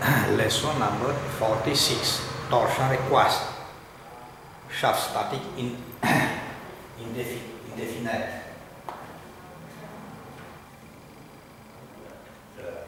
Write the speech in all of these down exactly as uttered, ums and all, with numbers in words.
Lesson number forty-six, torsion request, shaft static in indefi indefinite. Uh,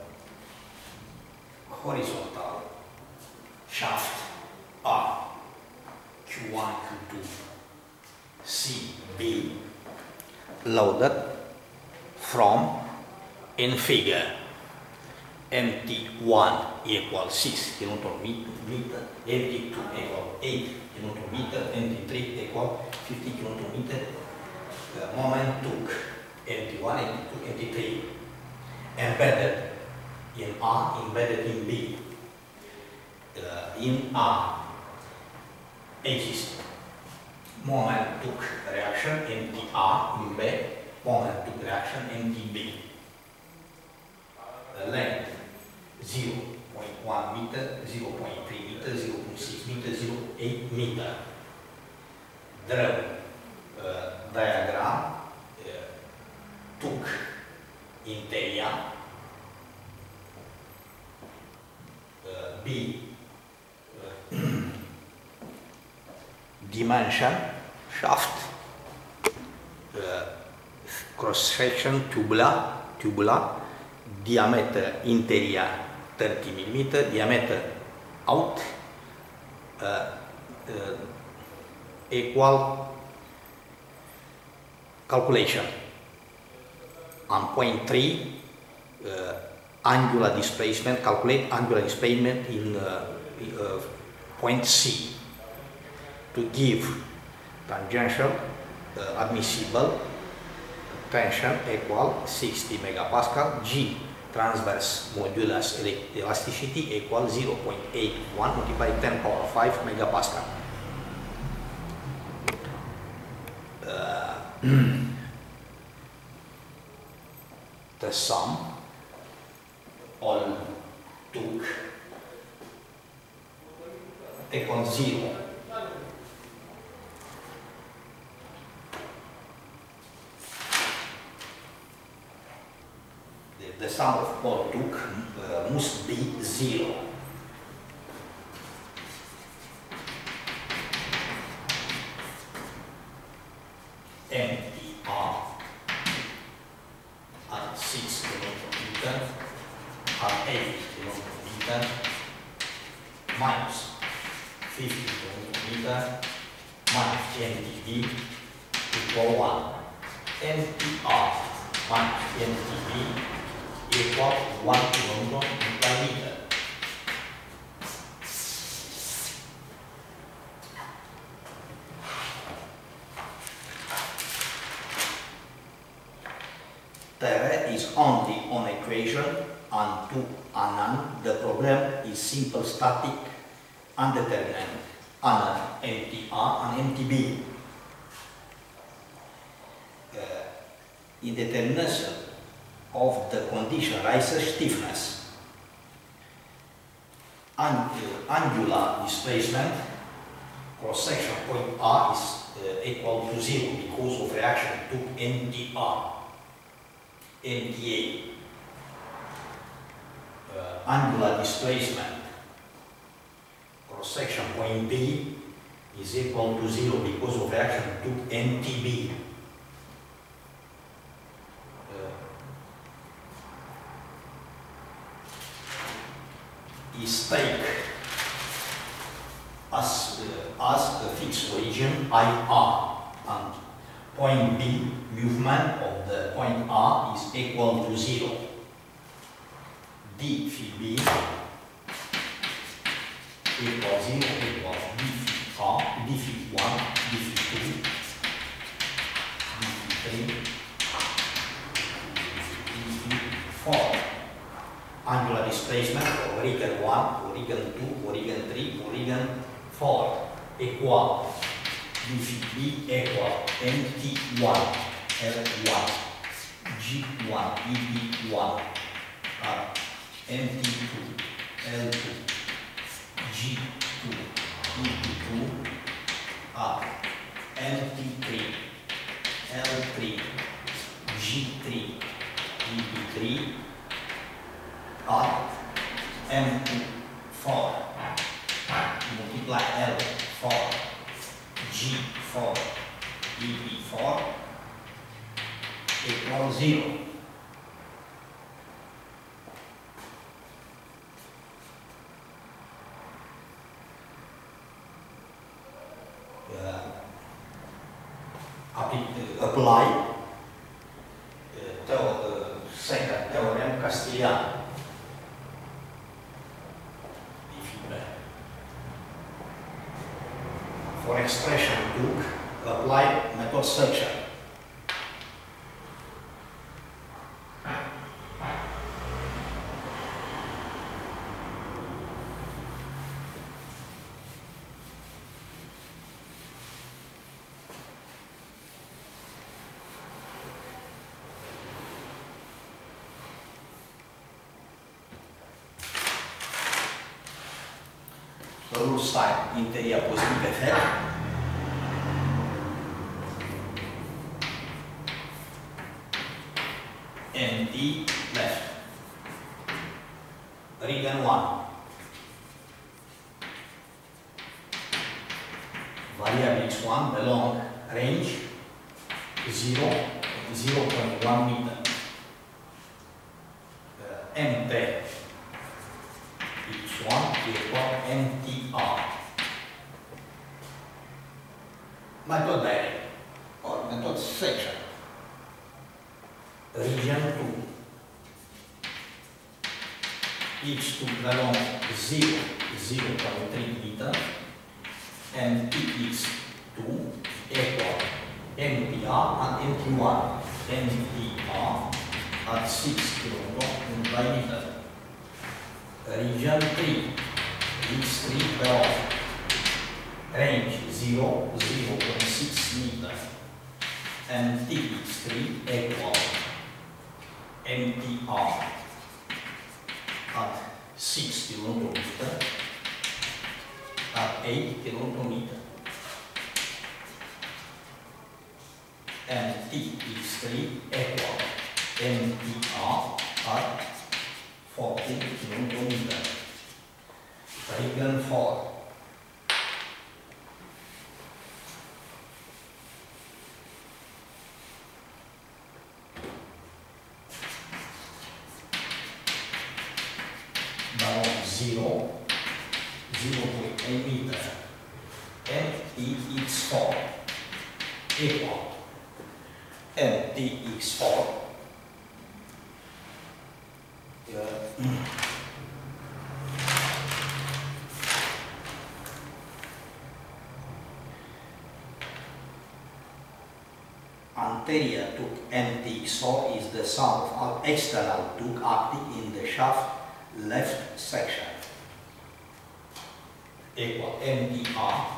horizontal shaft A, Q one, Q two, C, B, loaded from in figure. M T one equals six kilonewton meter, M T two equals eight kilonewton meter, M T three equals fifty kilonewton meter. The moment took M T one, M T two, M T three embedded in A, embedded in B. Uh, in A, exists moment took reaction M T A, in B, moment took reaction M T B. The length zero point one meter, zero point three meter, zero point six meter, zero point eight meter. Drawn uh, diagram uh, took interior uh, B uh, dimension shaft uh, cross section tubular tubular diameter interior thirty millimeter, diameter out uh, uh, equal calculation on point three uh, angular displacement, calculate angular displacement in uh, uh, point C to give tangential uh, admissible tension equal sixty megapascal, G transverse modulus elasticity equal zero point eight one multiplied by ten power five megapascal. Uh, the sum all took equal zero. The sum of all took uh, must be zero. M T R at six kilonewton meter, at eight kilonewton meter, minus fifty kilonewton meter, minus M T B equal one. M T R minus M T B equal one kilonewton per meter. There is only one equation and to anon the problem is simple static undetermined anon M T R and M T B. Uh, indetermination of the condition raises stiffness. And, uh, angular displacement cross section point R is uh, equal to zero because of reaction to M T R, M T A. Uh, angular displacement cross section point B is equal to zero because of reaction to M T B. Is take as, uh, as a fixed origin I R and point B movement of the point R is equal to zero. D phi B equals zero equals D phi R, D phi one, D phi two, D phi three, D phi four. Angular displacement for origin one, origin two, origin three, origin four equal D phi B equal M T one, L one, G one, E B one, uh, M T two, L two, G two, E B two, uh, M T three, L three, G three, E B three, R, M two, zero. Uh, apply uh, the uh, second theorem Castigliano. For expression took, apply method section. Rule sign interior positive effect. And D left. Region one. Variable x one belong range zero, zero point one meter. Uh, M T x one equal M T R. Method direct or method section. Region two. X two belong zero, zero point three meter, and T x two equal M T R and M T one. M T R at six kilonewton per meter. Region three. X three belong range zero, zero point six meter, and T x three equal M T R at six kilonewton meter at eight kilonewton meter, and T x three equal M T R at fourteen kilonewton meter. Region four. Zero, zero point eight meter, and T x four equal and T x four uh, anterior to M T x four is the sum of all external torque acting in the shaft left section equal M T R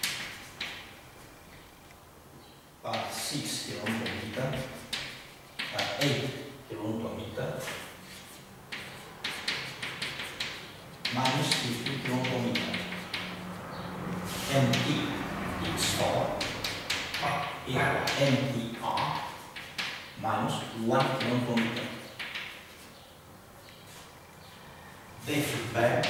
at six kilonewton meter at eight kilonewton meter minus fifty kilonewton meter. M T x four equal M T R minus one kilonewton meter. The feedback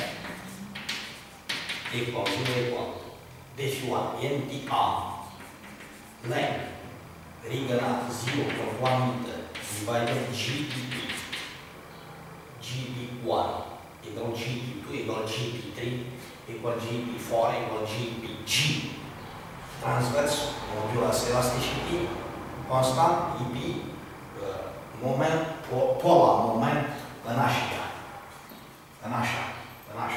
equal zero equal this one M T R length region at zero point one meter divided G P P. G P one equal G P two equal G P three equal G P four equal G P G. Transverse modulus elasticity constant E P uh, moment po polar moment inertia. Inertia, inertia.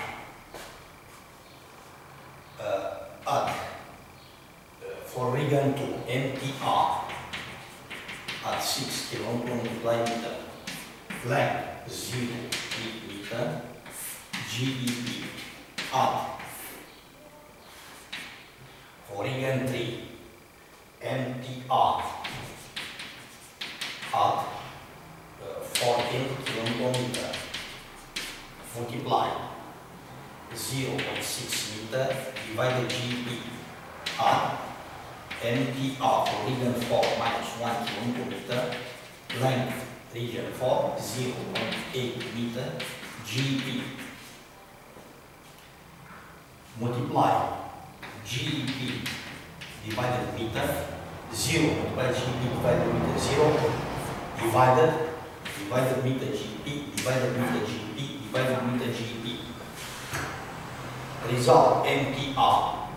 Uh, at, uh, for region two, M T R at six kilonewton per meter, length zero meter, G E P at, for region three, M T R at uh, fourteen kilonewton meter. Multiply zero point six meter divided G P at M T R for region four minus one kilonewton meter, length region four zero point eight meter, G P. Multiply G P divided meter, zero multiply G P divided meter, zero divided, divided meter G P, divided meter G P, divided meter G P. Result M T R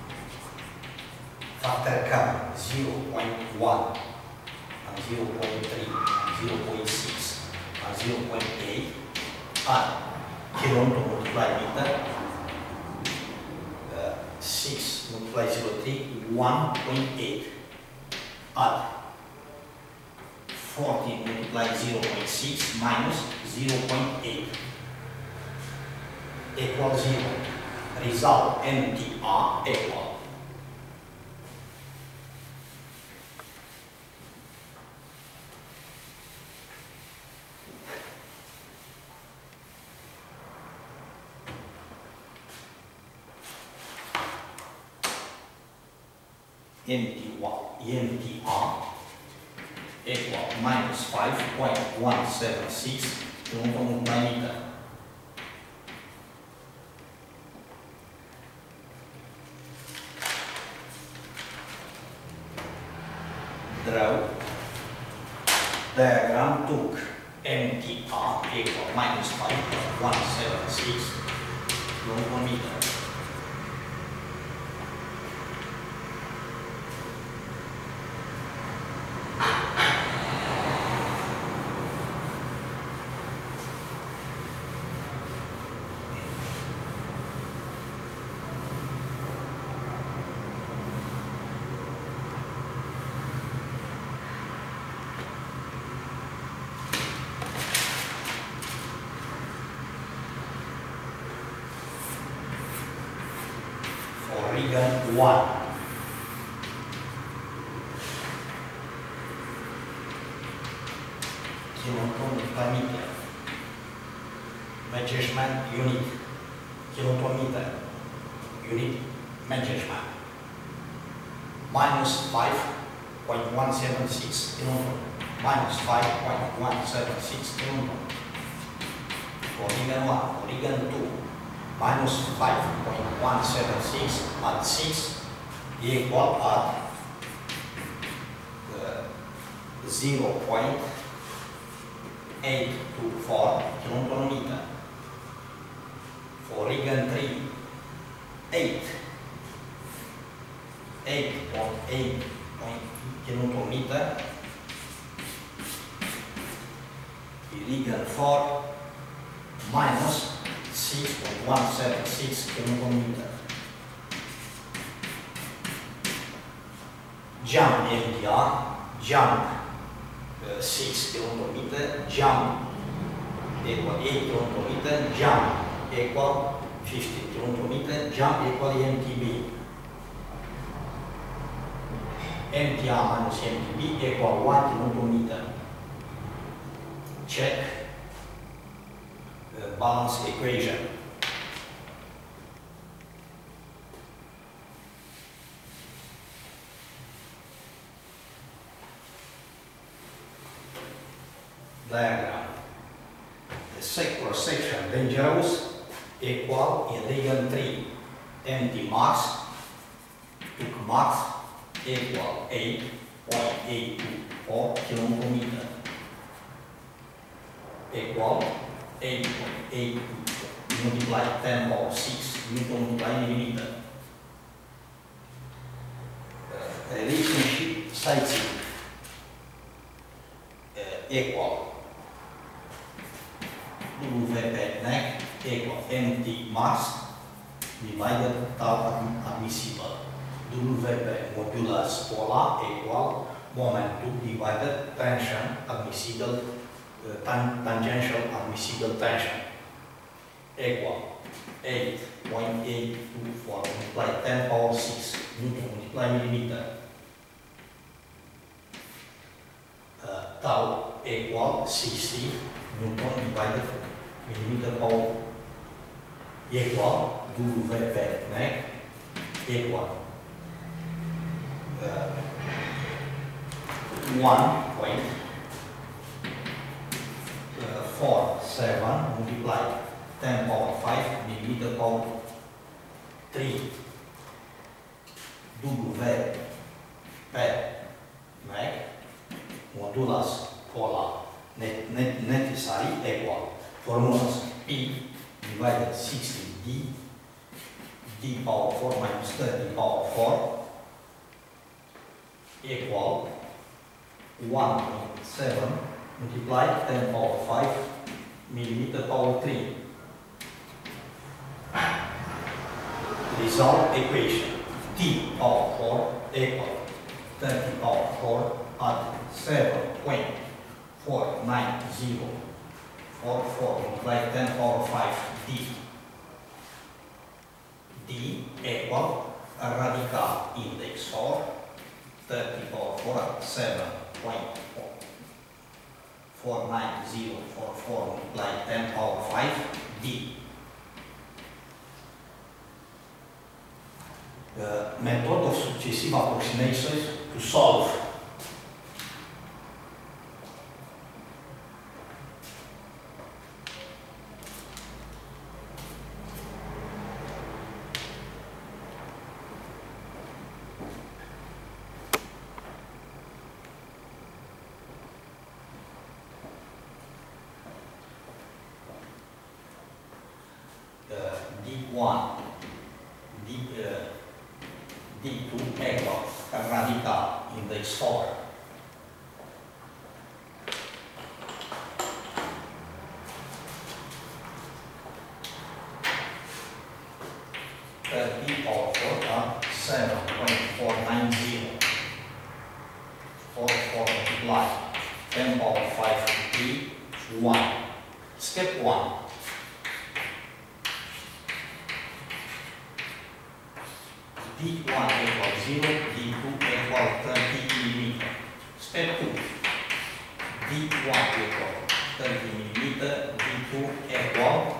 factor come zero point one and zero point three and zero point six and zero point eight and kilon to multiply meter uh, six multiply zero point three one point eight and forty multiply zero point six minus zero point eight equals zero. Result M T R equal M T R equal minus five point one seven six kilonewton per meter. Draw diagram took M T R equal minus five point one seven six kilonewton per meter. Region one. Kilonewton per meter. Measurement unit. Kilonewton meter. Unit measurement. Minus five point one seven six kilonewton. Minus five point one seven six kilonewton. For region one. For region two. Minus five point one seven six at six equal at uh, zero point eight two four kilonewton meter. For region three, eight, eight point eight kilonewton meter. Region four, minus six point one seven six kilonewton meter. Jump M T R, jump uh, six kilonewton meter, jump equal eight kilonewton meter, jump equal fifteen kilonewton meter, jump equal M T B. M T R minus M T B equal one kilonewton meter. Check the balance equation. Diagram. The circular section dangerous equal in region three. Empty mass took mass equal eight point eight two four kilonewton meter. Equal eight point eight two multiply ten power six newton multiply millimeter. Uh, relationship sighting uh, equal W P neck equal empty mass divided tau admissible. W P modulus polar equal momentum divided tension admissible. Uh, tan tangential admissible tension equal eight point eight two four multiply ten power six newton multiply millimeter. Uh, tau equal sixty newton divided millimeter power equal W P neck equal uh, one point four seven multiply ten power five millimeter power three. W P neck modulus polar net, net, necessary equal. Formulas P divided sixty d, d power four minus thirty power four equal one point seven multiplied ten power five millimeter power three. Result equation t power four equal thirty power four at seven point four nine zero four four multiplied ten power five d. d equal radical index four, thirty power four at seven point four nine zero four four multiplied ten power five d. The method of successive approximations to solve. Uh, D one, D, uh, D two equal radical index four. thirty power four at seven point four nine zero four four multiplied ten power five d one. Step one. D one equals zero, D two equals thirty millimeter. Step two. D one equals thirty millimeter, D two equals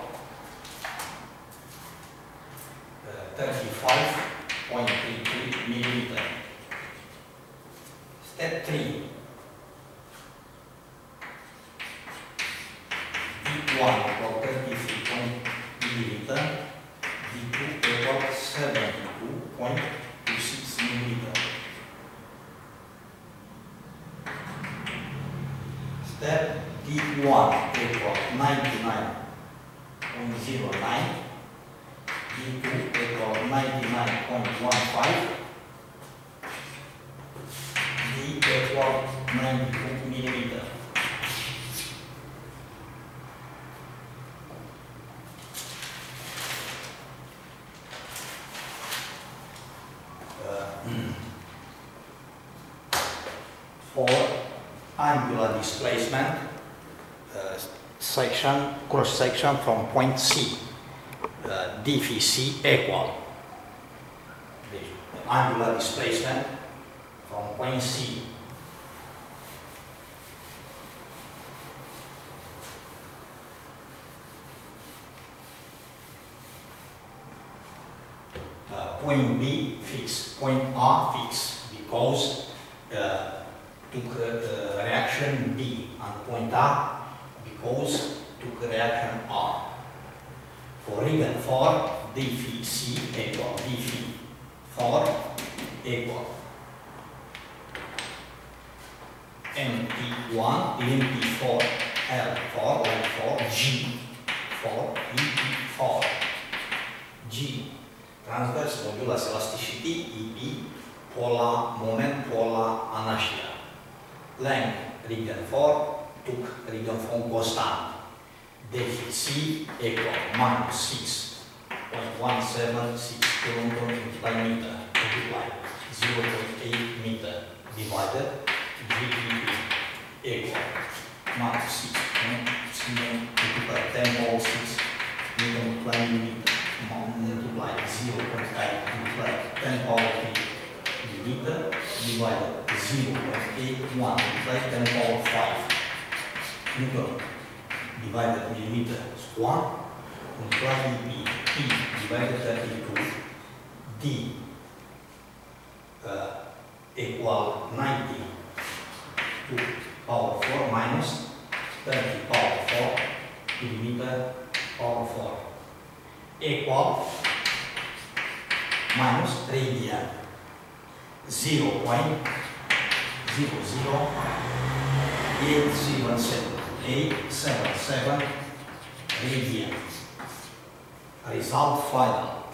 uh, thirty-five point three three millimeter. Step three. D one equals thirty-three point millimeter, D two equals seventy-two point two six millimeter. Step D one equals ninety-nine point zero nine, D two equals ninety-nine point one five, D equals ninety-two millimeter. For angular displacement, uh, section, cross section from point C, uh, d phi c equal the angular displacement from point C. Uh, point B fixed, point R fixed, because uh, took uh, reaction B and point R because took reaction R. For reason four, d phi c equal d phi four equal M P one, M P four, L four, L four, G four, E P four, G transverse modulus elasticity, E P polar moment, polar inertia. Length region four took region four constant. Deficit C equal minus six point one seven six kilometers per meter multiplied zero point eight meter divided G P P equal minus six multiplied ten power six meter multiplied meter multiplied zero point eight multiplied ten power three millimeter divided zero point eight one multiplied ten power five newton divided millimeter square multiplied E P, P divided thirty-two, D uh, equal ninety-two power four minus thirty power four millimeter power four equal minus radian zero point zero zero eight seven seven, eight seven seven radian. Result final.